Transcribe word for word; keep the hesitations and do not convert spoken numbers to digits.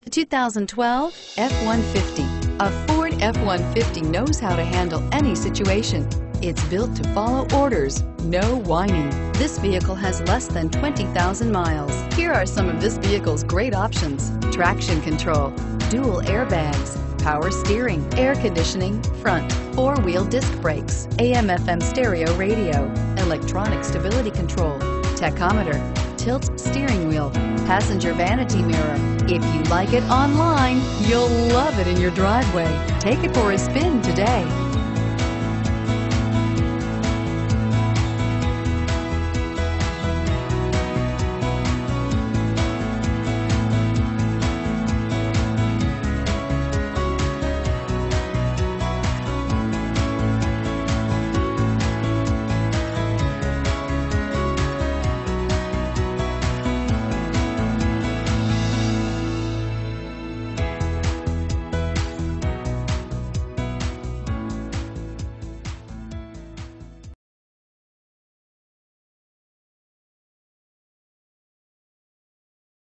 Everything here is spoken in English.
two thousand twelve F one fifty. A Ford F one fifty knows how to handle any situation. It's built to follow orders, no whining. This vehicle has less than twenty thousand miles. Here are some of this vehicle's great options: traction control, dual airbags, power steering, air conditioning, front, four-wheel disc brakes, A M F M stereo radio, electronic stability control, tachometer, tilt steering wheel, passenger vanity mirror. If you like it online, you'll love it in your driveway. Take it for a spin today.